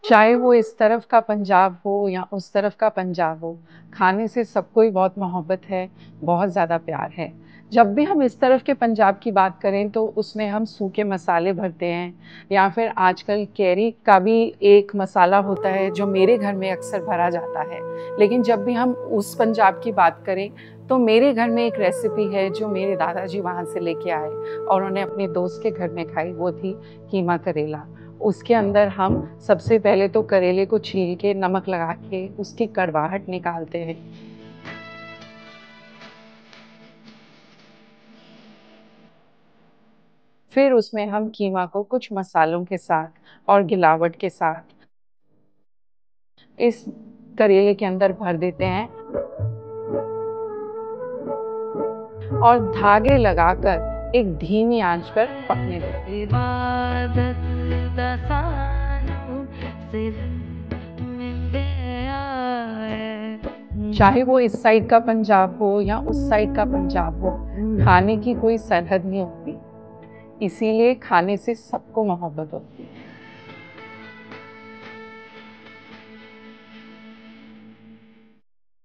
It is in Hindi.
चाहे वो इस तरफ का पंजाब हो या उस तरफ का पंजाब हो, खाने से सबको ही बहुत मोहब्बत है, बहुत ज़्यादा प्यार है। जब भी हम इस तरफ के पंजाब की बात करें तो उसमें हम सूखे मसाले भरते हैं या फिर आजकल कैरी का भी एक मसाला होता है जो मेरे घर में अक्सर भरा जाता है। लेकिन जब भी हम उस पंजाब की बात करें तो मेरे घर में एक रेसिपी है जो मेरे दादाजी वहाँ से लेके आए और उन्होंने अपने दोस्त के घर में खाई, वो थी कीमा करेला। उसके अंदर हम सबसे पहले तो करेले को छील के नमक लगा के उसकी कड़वाहट निकालते हैं। फिर उसमें हम कीमा को कुछ मसालों के साथ और गिलावट के साथ इस करेले के अंदर भर देते हैं और धागे लगाकर एक धीमी आंच पर पकने देते हैं। इबादत दा सानू सिर मिले आए। चाहे वो इस साइड का पंजाब हो या उस साइड का पंजाब हो, खाने की कोई सरहद नहीं होती, इसीलिए खाने से सबको मोहब्बत होती है।